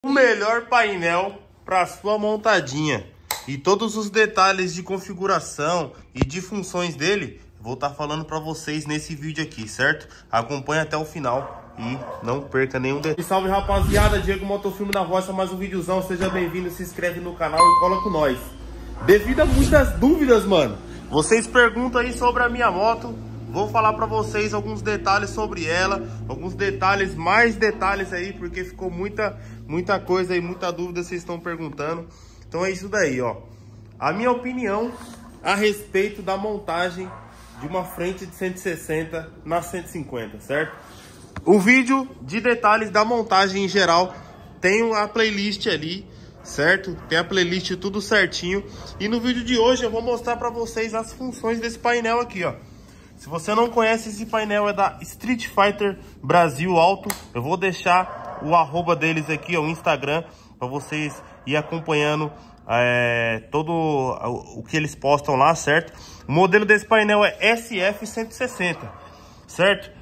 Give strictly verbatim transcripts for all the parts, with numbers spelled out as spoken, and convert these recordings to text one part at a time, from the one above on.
O melhor painel para sua montadinha e todos os detalhes de configuração e de funções dele, vou estar falando para vocês nesse vídeo aqui, certo? Acompanhe até o final e não perca nenhum detalhe. Salve, rapaziada, Diego Motofilme da Roça, mais um videozão, seja bem-vindo, se inscreve no canal e cola com nós. Devido a muitas dúvidas, mano, vocês perguntam aí sobre a minha moto. Vou falar pra vocês alguns detalhes sobre ela, alguns detalhes, mais detalhes aí, porque ficou muita, muita coisa aí, muita dúvida vocês estão perguntando. Então é isso daí, ó. A minha opinião a respeito da montagem de uma frente de cento e sessenta na cento e cinquenta, certo? O vídeo de detalhes da montagem em geral tem a playlist ali, certo? Tem a playlist tudo certinho. E no vídeo de hoje eu vou mostrar pra vocês as funções desse painel aqui, ó. Se você não conhece, esse painel é da Street Fighter Brasil Auto. Eu vou deixar o arroba deles aqui, ó, o Instagram, para vocês ir acompanhando é, todo o que eles postam lá, certo? O modelo desse painel é S F cento e sessenta, certo?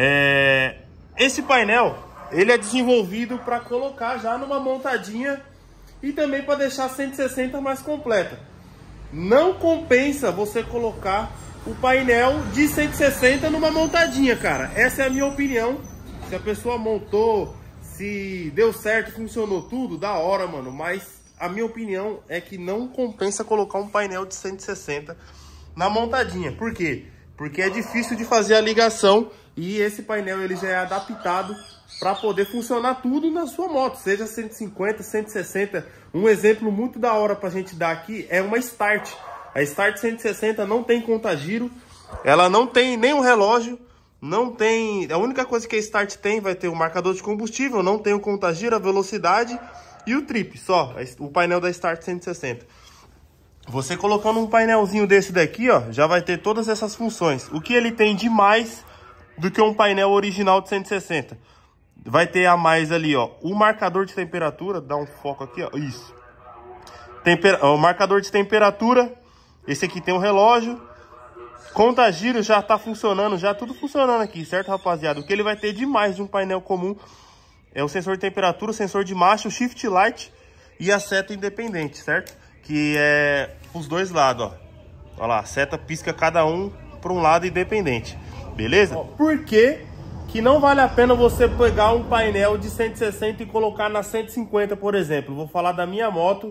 É, esse painel, ele é desenvolvido para colocar já numa montadinha e também para deixar a cento e sessenta mais completa. Não compensa você colocar o painel de cento e sessenta numa montadinha, cara. Essa é a minha opinião. Se a pessoa montou, se deu certo, funcionou tudo, da hora, mano. Mas a minha opinião é que não compensa colocar um painel de cento e sessenta na montadinha. Por quê? Porque é difícil de fazer a ligação e esse painel ele já é adaptado para poder funcionar tudo na sua moto, seja cento e cinquenta, cento e sessenta. Um exemplo muito da hora pra gente dar aqui é uma Start. A Start cento e sessenta não tem contagiro, ela não tem nem um relógio, não tem... A única coisa que a Start tem vai ter o marcador de combustível, não tem o contagiro, a velocidade e o trip, só, o painel da Start cento e sessenta. Você colocando um painelzinho desse daqui, ó, já vai ter todas essas funções. O que ele tem de mais do que um painel original de cento e sessenta? Vai ter a mais ali, ó, o marcador de temperatura, dá um foco aqui, ó, isso. Temper... O marcador de temperatura. Esse aqui tem um relógio, contagiro já tá funcionando, já tudo funcionando aqui, certo, rapaziada? O que ele vai ter de mais de um painel comum é o sensor de temperatura, o sensor de marcha, o shift light e a seta independente, certo? Que é os dois lados, ó. Olha lá, a seta pisca cada um para um lado independente, beleza? Por que que não vale a pena você pegar um painel de cento e sessenta e colocar na cento e cinquenta, por exemplo? Vou falar da minha moto,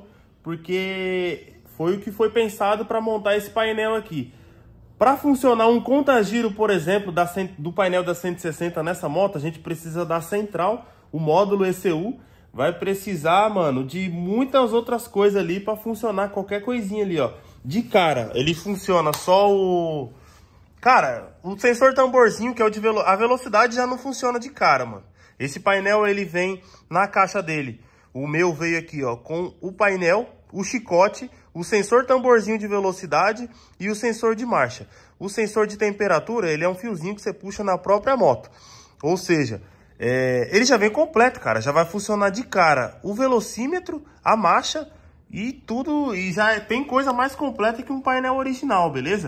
porque foi o que foi pensado para montar esse painel aqui. Para funcionar um contagiro, por exemplo, da, do painel da cento e sessenta nessa moto, a gente precisa da central, o módulo E C U. Vai precisar, mano, de muitas outras coisas ali para funcionar qualquer coisinha ali, ó. De cara, ele funciona só o... Cara, o sensor tamborzinho, que é o de velo... a velocidade já não funciona de cara, mano. Esse painel, ele vem na caixa dele. O meu veio aqui, ó, com o painel, o chicote, o sensor tamborzinho de velocidade e o sensor de marcha. O sensor de temperatura, ele é um fiozinho que você puxa na própria moto. Ou seja, é, ele já vem completo, cara. Já vai funcionar de cara o velocímetro, a marcha e tudo. E já tem coisa mais completa que um painel original, beleza?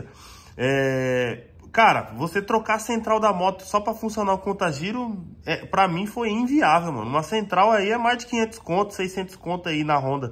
É, cara, você trocar a central da moto só para funcionar o contagiro, é, pra mim foi inviável, mano. Uma central aí é mais de quinhentos conto, seiscentos conto aí na Honda.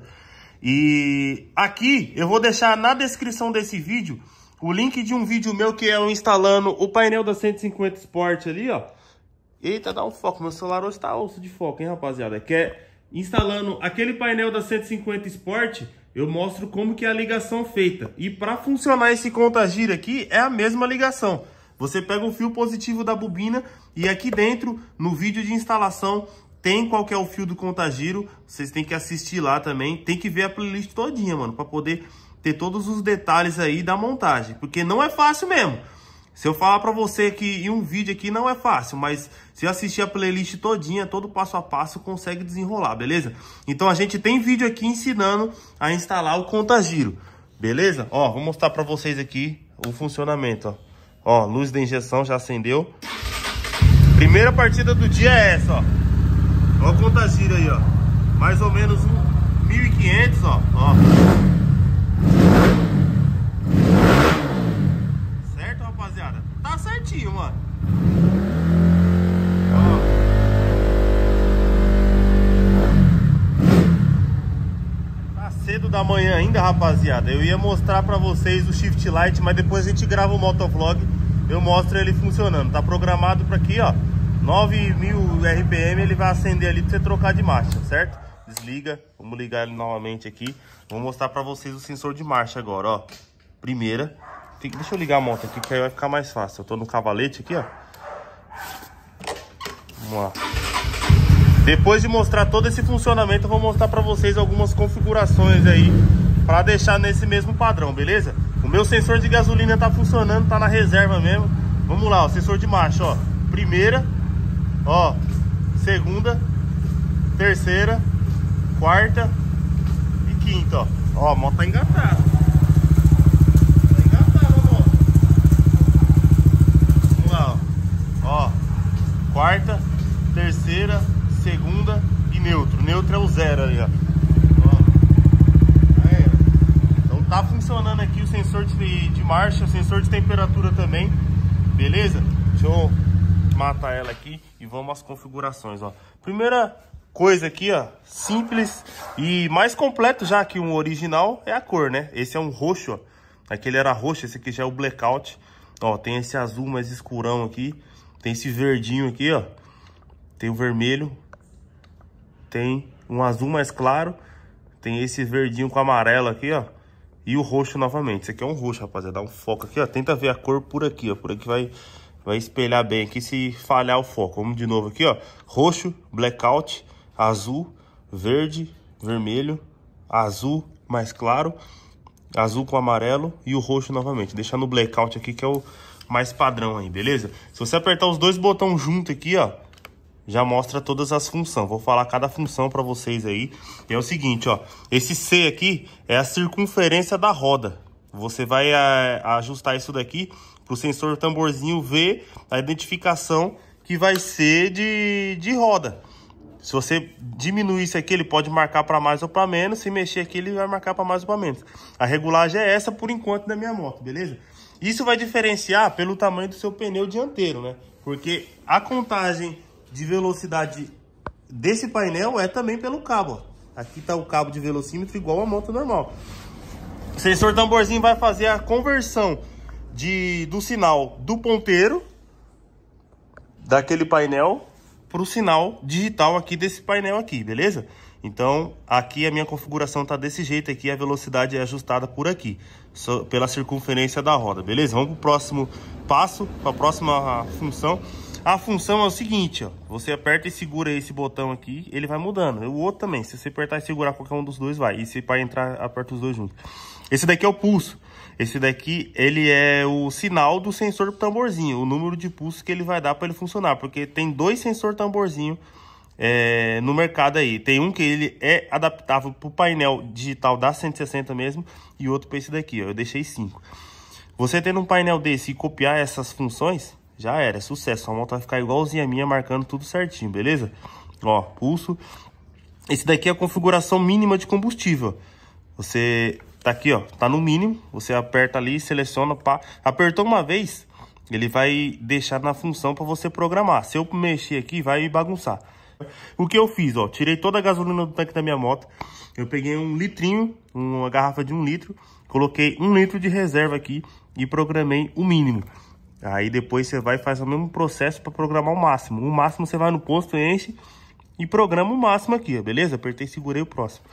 E aqui eu vou deixar na descrição desse vídeo o link de um vídeo meu que é eu instalando o painel da cento e cinquenta Sport ali, ó. Eita, dá um foco, meu celular hoje tá osso de foco, hein, rapaziada. Que é instalando aquele painel da cento e cinquenta Sport, eu mostro como que é a ligação feita. E para funcionar esse contagiro aqui é a mesma ligação. Você pega o fio positivo da bobina e aqui dentro, no vídeo de instalação, tem qual que é o fio do contagiro, vocês têm que assistir lá também, tem que ver a playlist todinha, mano, para poder ter todos os detalhes aí da montagem, porque não é fácil mesmo. Se eu falar para você que em um vídeo aqui não é fácil, mas se eu assistir a playlist todinha, todo passo a passo, consegue desenrolar, beleza? Então a gente tem vídeo aqui ensinando a instalar o contagiro, beleza? Ó, vou mostrar para vocês aqui o funcionamento, ó. Ó, luz da injeção já acendeu. Primeira partida do dia é essa, ó. Olha o contagiro aí, ó. Mais ou menos um mil e quinhentos, ó. ó. Certo, rapaziada? Tá certinho, mano. Ó. da manhã ainda, rapaziada. Eu ia mostrar pra vocês o Shift Light, mas depois a gente grava o motovlog. Eu mostro ele funcionando. Tá programado pra aqui, ó, nove mil R P M. Ele vai acender ali pra você trocar de marcha, certo? Desliga, vamos ligar ele novamente aqui. Vou mostrar pra vocês o sensor de marcha agora, ó. Primeira. Deixa eu ligar a moto aqui, que aí vai ficar mais fácil. Eu tô no cavalete aqui, ó. Vamos lá. Depois de mostrar todo esse funcionamento, eu vou mostrar pra vocês algumas configurações aí pra deixar nesse mesmo padrão, beleza? O meu sensor de gasolina tá funcionando, tá na reserva mesmo. Vamos lá, ó, sensor de marcha, ó. Primeira, ó, segunda, terceira, quarta e quinta, ó. Ó, a moto tá engatada. Tá engatada a moto. Vamos lá, ó. Ó, quarta, terceira, segunda e neutro. Neutro é o zero ali, ó. Ó. Aí, então tá funcionando aqui o sensor de, de marcha, o sensor de temperatura também. Beleza? Deixa eu matar ela aqui e vamos às configurações, ó. Primeira coisa aqui, ó, simples e mais completo já que um original é a cor, né? Esse é um roxo, ó. Aquele era roxo, esse aqui já é o blackout. Ó, tem esse azul mais escurão aqui. Tem esse verdinho aqui, ó. Tem o vermelho. Tem um azul mais claro. Tem esse verdinho com amarelo aqui, ó. E o roxo novamente. Esse aqui é um roxo, rapaziada. Dá um foco aqui, ó. Tenta ver a cor por aqui, ó. Por aqui vai, vai espelhar bem aqui se falhar o foco. Vamos de novo aqui, ó. Roxo, blackout, azul, verde, vermelho, azul mais claro, azul com amarelo e o roxo novamente. Deixar no blackout aqui que é o mais padrão aí, beleza? Se você apertar os dois botões junto aqui, ó, já mostra todas as funções. Vou falar cada função para vocês aí. E é o seguinte, ó. Esse C aqui é a circunferência da roda. Você vai a, ajustar isso daqui pro sensor tamborzinho ver a identificação que vai ser de, de roda. Se você diminuir isso aqui, ele pode marcar para mais ou para menos. Se mexer aqui, ele vai marcar para mais ou para menos. A regulagem é essa por enquanto da minha moto, beleza? Isso vai diferenciar pelo tamanho do seu pneu dianteiro, né? Porque a contagem de velocidade desse painel é também pelo cabo, ó. Aqui tá o cabo de velocímetro igual a moto normal. O sensor tamborzinho vai fazer a conversão de, do sinal do ponteiro daquele painel para o sinal digital aqui desse painel aqui, beleza? Então aqui a minha configuração tá desse jeito aqui, a velocidade é ajustada por aqui, só pela circunferência da roda, beleza? Vamos pro próximo passo, para a próxima função. A função é o seguinte, ó, você aperta e segura esse botão aqui, ele vai mudando. O outro também, se você apertar e segurar qualquer um dos dois, vai. E se para entrar, aperta os dois juntos. Esse daqui é o pulso. Esse daqui, ele é o sinal do sensor tamborzinho, o número de pulsos que ele vai dar para ele funcionar. Porque tem dois sensor tamborzinho é, no mercado aí. Tem um que ele é adaptável para o painel digital da cento e sessenta mesmo, e outro para esse daqui, ó, eu deixei cinco. Você tendo um painel desse e copiar essas funções, já era, é sucesso. A moto vai ficar igualzinha a minha, marcando tudo certinho, beleza? Ó, pulso. Esse daqui é a configuração mínima de combustível. Você tá aqui, ó, tá no mínimo. Você aperta ali, seleciona, pá. Apertou uma vez, ele vai deixar na função para você programar. Se eu mexer aqui, vai bagunçar. O que eu fiz, ó, tirei toda a gasolina do tanque da minha moto. Eu peguei um litrinho, uma garrafa de um litro, coloquei um litro de reserva aqui e programei o mínimo. Aí depois você vai e faz o mesmo processo para programar o máximo. O máximo você vai no posto, enche e programa o máximo aqui, ó, beleza? Apertei e segurei o próximo.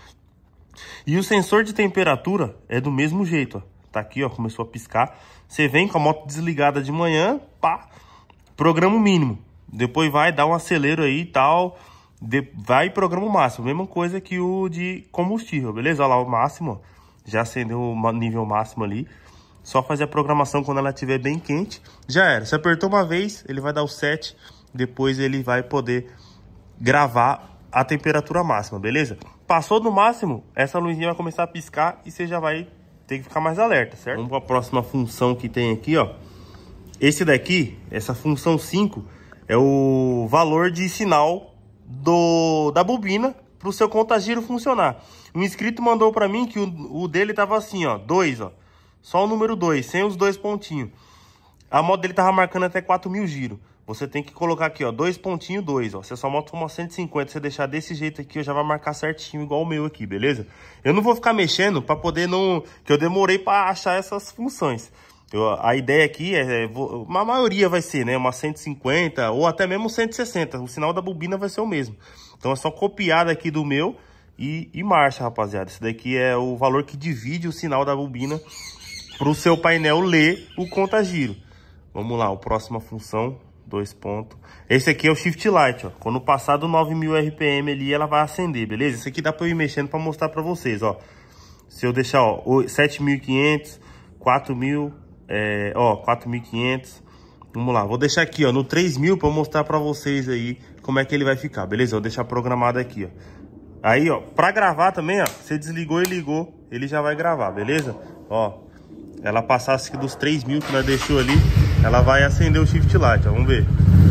E o sensor de temperatura é do mesmo jeito, ó. Tá aqui, ó, começou a piscar. Você vem com a moto desligada de manhã, pá, programa o mínimo. Depois vai dar um acelero aí e tal, de, vai e programa o máximo. Mesma coisa que o de combustível, beleza? Olha lá o máximo, ó. Já acendeu o nível máximo ali. Só fazer a programação quando ela estiver bem quente. Já era. Se apertou uma vez, ele vai dar o set. Depois ele vai poder gravar a temperatura máxima, beleza? Passou do máximo, essa luzinha vai começar a piscar e você já vai ter que ficar mais alerta, certo? Vamos para a próxima função que tem aqui, ó. Esse daqui, essa função cinco, é o valor de sinal do, da bobina para o seu contagiro funcionar. Um inscrito mandou para mim que o, o dele tava assim, ó, dois, ó. Só o número dois, sem os dois pontinhos. A moto dele tava marcando até quatro mil giros. você tem que colocar aqui, ó, dois pontinho dois, ó. Se a sua moto for uma cento e cinquenta, você deixar desse jeito aqui, ó, já vai marcar certinho, igual o meu aqui, beleza? Eu não vou ficar mexendo pra poder não... que eu demorei pra achar essas funções. Eu, a ideia aqui é, é... uma maioria vai ser, né, uma cento e cinquenta ou até mesmo cento e sessenta. O sinal da bobina vai ser o mesmo. Então é só copiar daqui do meu e, e marcha, rapaziada. Esse daqui é o valor que divide o sinal da bobina pro seu painel ler o conta-giro. Vamos lá, a próxima função, dois pontos. Esse aqui é o Shift Light, ó. Quando passar do nove mil R P M ali, ela vai acender, beleza? Esse aqui dá pra eu ir mexendo pra mostrar pra vocês, ó. Se eu deixar, ó, sete mil e quinhentos, quatro mil, é, ó, quatro mil e quinhentos. Vamos lá, vou deixar aqui, ó, no três mil pra eu mostrar pra vocês aí como é que ele vai ficar, beleza? Vou deixar programado aqui, ó. Aí, ó, pra gravar também, ó, você desligou e ligou, ele já vai gravar, beleza? Ó, ela passasse aqui dos três mil que nós deixou ali, ela vai acender o Shift Light, ó, vamos ver.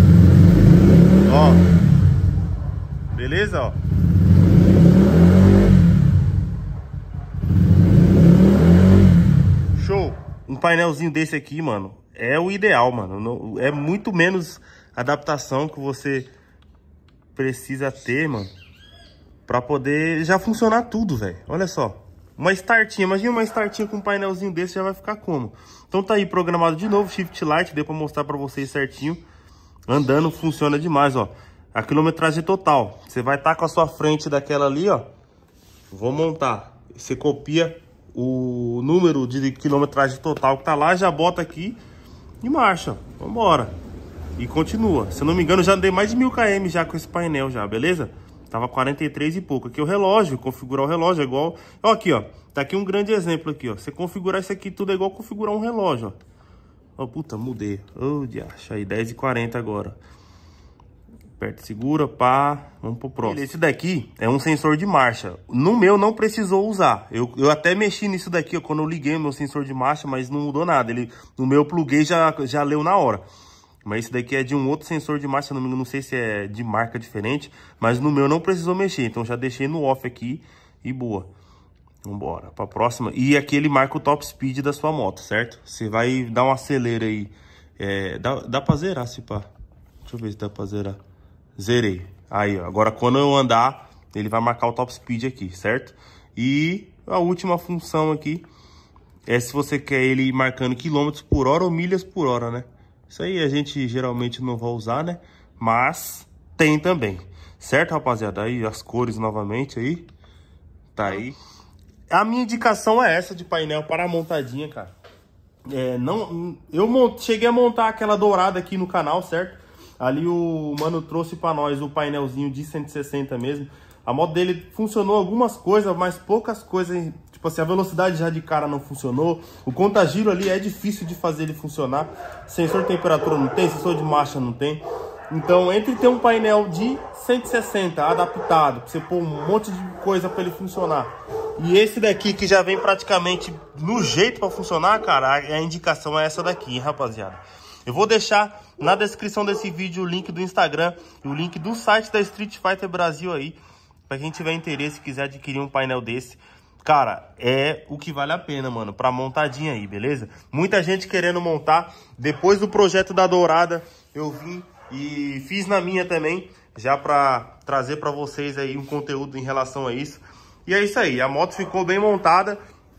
Ó, beleza, ó. Show! Um painelzinho desse aqui, mano, é o ideal, mano. É muito menos adaptação que você precisa ter, mano, pra poder já funcionar tudo, velho. Olha só. Uma startinha, imagina uma startinha com um painelzinho desse, já vai ficar como? Então tá aí programado de novo, Shift Light, deu pra mostrar pra vocês certinho. Andando, funciona demais, ó. A quilometragem total. Você vai estar tá com a sua frente daquela ali, ó. Vou montar. Você copia o número de quilometragem total que tá lá, já bota aqui e marcha. Vambora. E continua. Se eu não me engano, já andei mais de mil quilômetros já com esse painel já, beleza? Tava quarenta e três e pouco. Aqui o relógio, configurar o relógio é igual... Ó, aqui, ó. Tá aqui um grande exemplo aqui, ó. Você configurar isso aqui tudo é igual configurar um relógio, ó. Ó, puta, mudei. Ô, oh, diacho. Aí, dez e quarenta agora. Aperta, segura, pá. Vamos pro próximo. Esse daqui é um sensor de marcha. No meu não precisou usar. Eu, eu até mexi nisso daqui, ó, quando eu liguei o meu sensor de marcha, mas não mudou nada. Ele, no meu eu pluguei já já leu na hora. Mas esse daqui é de um outro sensor de marcha, não, não sei se é de marca diferente, mas no meu não precisou mexer, então já deixei no off aqui e boa. Vambora, pra próxima. E aqui ele marca o top speed da sua moto, certo? Você vai dar um acelera aí. É, dá, dá pra zerar, se pá. Deixa eu ver se dá pra zerar. Zerei. Aí, ó, agora quando eu andar, ele vai marcar o top speed aqui, certo? E a última função aqui é se você quer ele ir marcando quilômetros por hora ou milhas por hora, né? Isso aí a gente geralmente não vai usar, né? Mas tem também. Certo, rapaziada? Aí as cores novamente aí. Tá aí. A minha indicação é essa de painel para a montadinha, cara. É, não, eu mont, cheguei a montar aquela dourada aqui no canal, certo? Ali o mano trouxe pra nós o painelzinho de cento e sessenta mesmo. A moto dele funcionou algumas coisas, mas poucas coisas... Tipo assim, a velocidade já de cara não funcionou. O conta-giro ali é difícil de fazer ele funcionar. Sensor de temperatura não tem, sensor de marcha não tem. Então, entre ter um painel de cento e sessenta adaptado, pra você pôr um monte de coisa pra ele funcionar, e esse daqui que já vem praticamente no jeito pra funcionar, cara, a indicação é essa daqui, hein, rapaziada. Eu vou deixar na descrição desse vídeo o link do Instagram e o link do site da Street Fighter Brasil aí, pra quem tiver interesse e quiser adquirir um painel desse. Cara, é o que vale a pena, mano, pra montadinha aí, beleza? Muita gente querendo montar. Depois do projeto da Dourada, eu vim e fiz na minha também, já pra trazer pra vocês aí um conteúdo em relação a isso. E é isso aí, a moto ficou bem montada.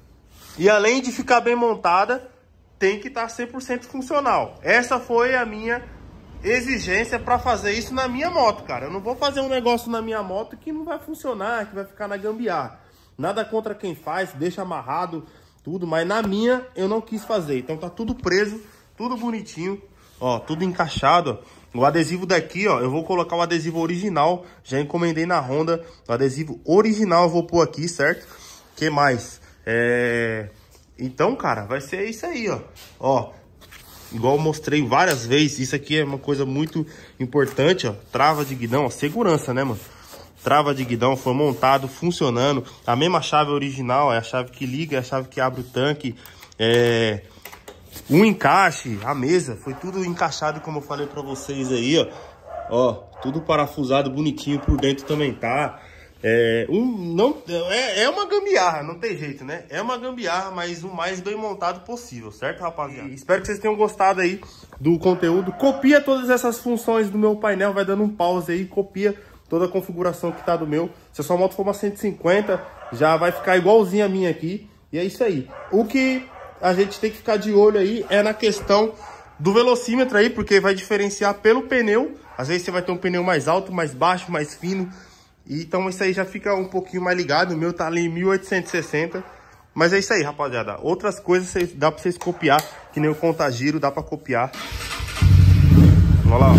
E além de ficar bem montada, tem que estar cem por cento funcional. Essa foi a minha exigência pra fazer isso na minha moto, cara. Eu não vou fazer um negócio na minha moto que não vai funcionar, que vai ficar na gambiarra. Nada contra quem faz, deixa amarrado, tudo. Mas na minha, eu não quis fazer. Então tá tudo preso, tudo bonitinho. Ó, tudo encaixado, ó. O adesivo daqui, ó, eu vou colocar o adesivo original. Já encomendei na Honda. O adesivo original eu vou pôr aqui, certo? O que mais? É... Então, cara, vai ser isso aí, ó. Ó, igual eu mostrei várias vezes. Isso aqui é uma coisa muito importante, ó. Trava de guidão, ó. Segurança, né, mano? Trava de guidão foi montado, funcionando. A mesma chave original, é a chave que liga, é a chave que abre o tanque. É... Um encaixe, a mesa, foi tudo encaixado como eu falei pra vocês aí, ó. Ó, tudo parafusado bonitinho por dentro também tá. É, um, não, é, é uma gambiarra, não tem jeito, né? É uma gambiarra, mas o mais bem montado possível, certo, rapaziada? E espero que vocês tenham gostado aí do conteúdo. Copia todas essas funções do meu painel, vai dando um pause aí, copia toda a configuração que tá do meu. Se a sua moto for uma cento e cinquenta, já vai ficar igualzinha a minha aqui. E é isso aí. O que a gente tem que ficar de olho aí é na questão do velocímetro aí, porque vai diferenciar pelo pneu. Às vezes você vai ter um pneu mais alto, mais baixo, mais fino. Então isso aí já fica um pouquinho mais ligado. O meu tá ali em mil oitocentos e sessenta. Mas é isso aí, rapaziada. Outras coisas dá pra vocês copiar, que nem o contagiro, dá pra copiar. Olha lá, ó.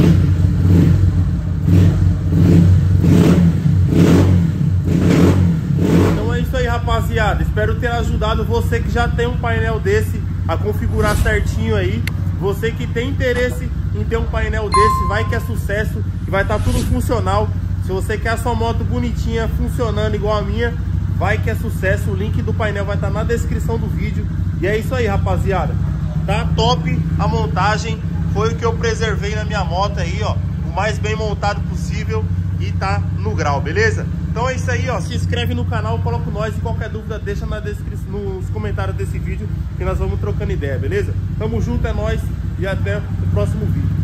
Então é isso aí, rapaziada. Espero ter ajudado você que já tem um painel desse a configurar certinho aí. Você que tem interesse em ter um painel desse, vai que é sucesso, que vai estar tudo funcional. Se você quer a sua moto bonitinha, funcionando igual a minha, vai que é sucesso. O link do painel vai estar na descrição do vídeo. E é isso aí, rapaziada. Tá top a montagem. Foi o que eu preservei na minha moto aí, ó. O mais bem montado possível e tá no grau, beleza? Então é isso aí, ó. Se inscreve no canal, coloca o nós. E qualquer dúvida deixa na descrição, nos comentários desse vídeo, que nós vamos trocando ideia, beleza? Tamo junto, é nóis. E até o próximo vídeo.